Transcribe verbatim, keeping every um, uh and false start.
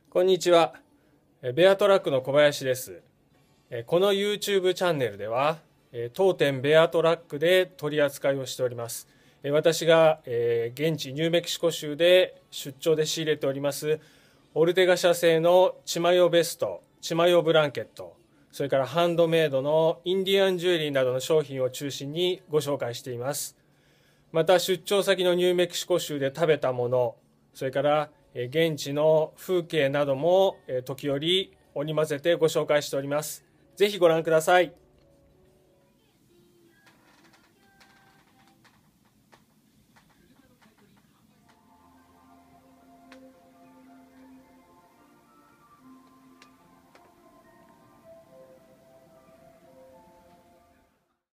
こんにちは。ベアトラックの小林です。この YouTube チャンネルでは、当店ベアトラックで取り扱いをしております。私が現地ニューメキシコ州で出張で仕入れておりますオルテガ社製のチマヨベスト、チマヨブランケット、それからハンドメイドのインディアンジュエリーなどの商品を中心にご紹介しています。また出張先のニューメキシコ州で食べたもの、それから現地の風景なども時折織り交ぜてご紹介しております。ぜひご覧ください。